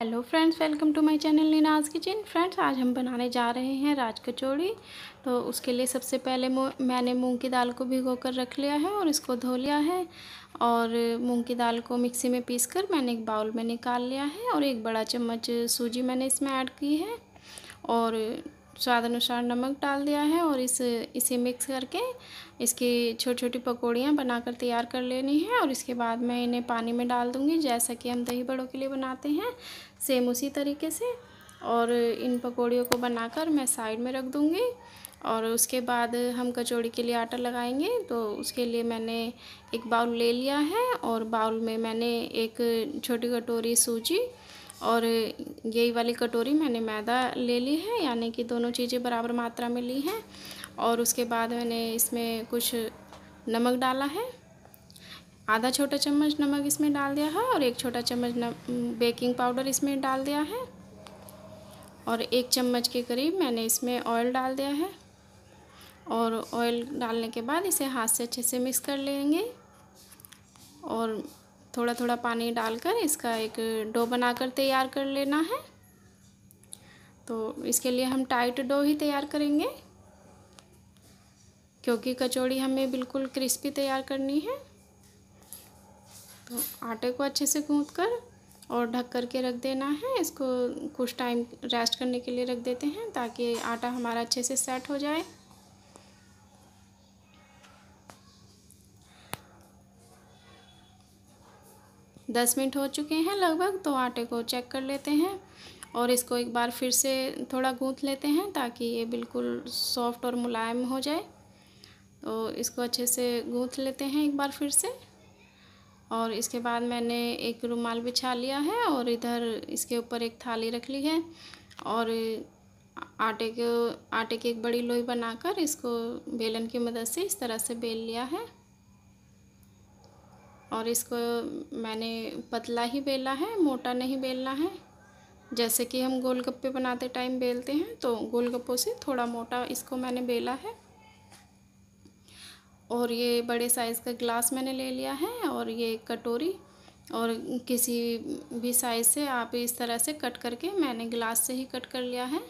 Hello friends, welcome to my channel Neena's kitchen. Friends, आज हम बनाने जा रहे हैं राज कचौड़ी। तो उसके लिए सबसे पहले मैंने मूंग की दाल को भिगो कर रख लिया है और इसको धो लिया है। और मूंग की दाल को मिक्सी में पीसकर मैंने एक बाउल में निकाल लिया है और एक बड़ा चम्मच सूजी मैंने इसमें ऐड की है और स्वाद अनुसार नमक डाल दिया है। और इसे मिक्स करके इसकी छोटी छोटी पकौड़ियाँ बनाकर तैयार कर लेनी है। और इसके बाद मैं इन्हें पानी में डाल दूँगी, जैसा कि हम दही बड़ों के लिए बनाते हैं, सेम उसी तरीके से। और इन पकौड़ियों को बनाकर मैं साइड में रख दूँगी। और उसके बाद हम कचौड़ी के लिए आटा लगाएंगे। तो उसके लिए मैंने एक बाउल ले लिया है और बाउल में मैंने एक छोटी कटोरी सूजी और यही वाली कटोरी मैंने मैदा ले ली है, यानी कि दोनों चीज़ें बराबर मात्रा में ली हैं। और उसके बाद मैंने इसमें कुछ नमक डाला है, आधा छोटा चम्मच नमक इसमें डाल दिया है और एक छोटा चम्मच बेकिंग पाउडर इसमें डाल दिया है। और एक चम्मच के करीब मैंने इसमें ऑयल डाल दिया है। और ऑयल डालने के बाद इसे हाथ से अच्छे से मिक्स कर लेंगे और थोड़ा थोड़ा पानी डालकर इसका एक डो बनाकर तैयार कर लेना है। तो इसके लिए हम टाइट डो ही तैयार करेंगे, क्योंकि कचौड़ी हमें बिल्कुल क्रिस्पी तैयार करनी है। तो आटे को अच्छे से गूँथ कर और ढक कर के रख देना है। इसको कुछ टाइम रेस्ट करने के लिए रख देते हैं ताकि आटा हमारा अच्छे से सेट हो जाए। दस मिनट हो चुके हैं लगभग, तो आटे को चेक कर लेते हैं और इसको एक बार फिर से थोड़ा गूँथ लेते हैं ताकि ये बिल्कुल सॉफ्ट और मुलायम हो जाए। तो इसको अच्छे से गूँथ लेते हैं एक बार फिर से। और इसके बाद मैंने एक रुमाल बिछा लिया है और इधर इसके ऊपर एक थाली रख ली है और आटे की एक बड़ी लोई बनाकर इसको बेलन की मदद से इस तरह से बेल लिया है। और इसको मैंने पतला ही बेला है, मोटा नहीं बेलना है। जैसे कि हम गोलगप्पे बनाते टाइम बेलते हैं, तो गोलगप्पों से थोड़ा मोटा इसको मैंने बेला है। और ये बड़े साइज़ का ग्लास मैंने ले लिया है और ये कटोरी, और किसी भी साइज़ से आप इस तरह से कट करके, मैंने ग्लास से ही कट कर लिया है।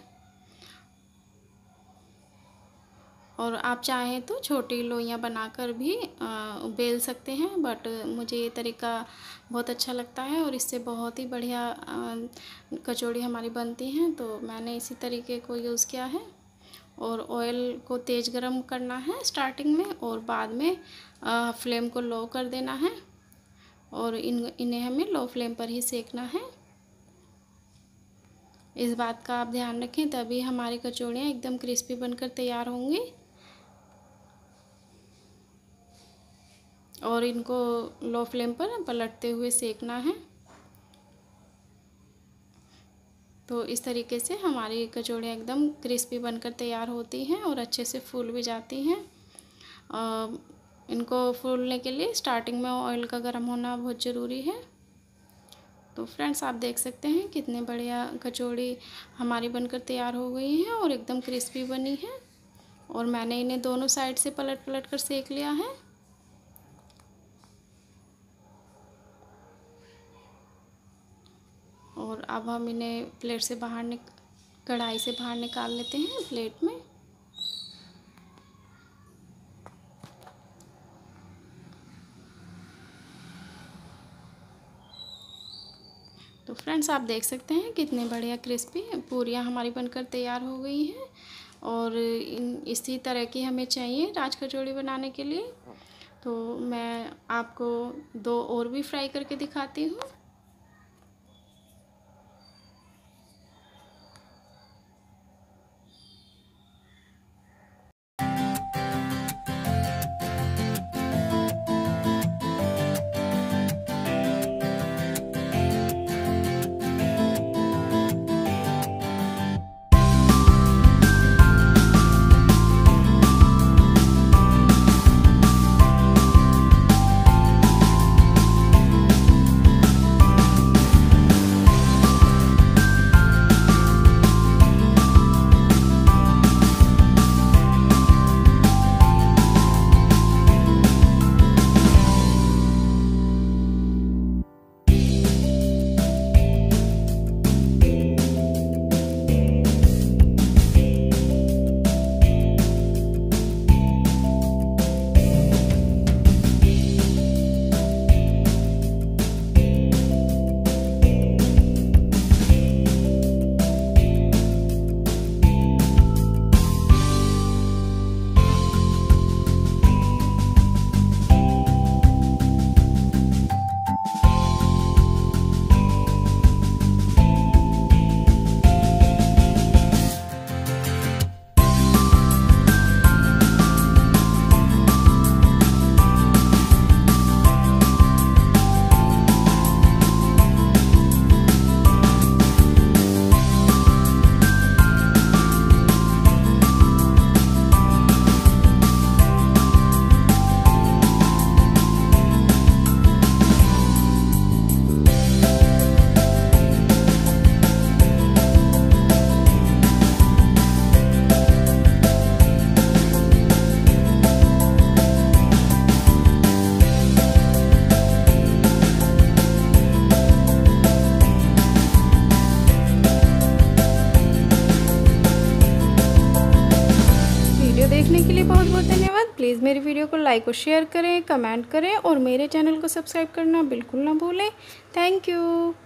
और आप चाहें तो छोटी लोइयाँ बनाकर भी बेल सकते हैं, बट मुझे ये तरीका बहुत अच्छा लगता है और इससे बहुत ही बढ़िया कचौड़ी हमारी बनती हैं। तो मैंने इसी तरीके को यूज़ किया है। और ऑयल को तेज़ गरम करना है स्टार्टिंग में और बाद में फ्लेम को लो कर देना है। और इन्हें हमें लो फ्लेम पर ही सेकना है। इस बात का आप ध्यान रखें, तभी हमारी कचौड़ियाँ एकदम क्रिस्पी बनकर तैयार होंगी। और इनको लो फ्लेम पर पलटते हुए सेकना है। तो इस तरीके से हमारी कचौड़ियाँ एकदम क्रिस्पी बनकर तैयार होती हैं और अच्छे से फूल भी जाती हैं। इनको फूलने के लिए स्टार्टिंग में ऑयल का गर्म होना बहुत ज़रूरी है। तो फ्रेंड्स, आप देख सकते हैं कितने बढ़िया कचौड़ी हमारी बनकर तैयार हो गई हैं और एकदम क्रिस्पी बनी है। और मैंने इन्हें दोनों साइड से पलट पलट कर सेक लिया है। और अब हम इन्हें प्लेट से कढ़ाई से बाहर निकाल लेते हैं प्लेट में। तो फ्रेंड्स, आप देख सकते हैं कितने बढ़िया क्रिस्पी पूरियाँ हमारी बनकर तैयार हो गई हैं। और इसी तरह की हमें चाहिए राज कचौड़ी बनाने के लिए। तो मैं आपको दो और भी फ्राई करके दिखाती हूँ। प्लीज़ मेरी वीडियो को लाइक और शेयर करें, कमेंट करें और मेरे चैनल को सब्सक्राइब करना बिल्कुल ना भूलें। Thank you.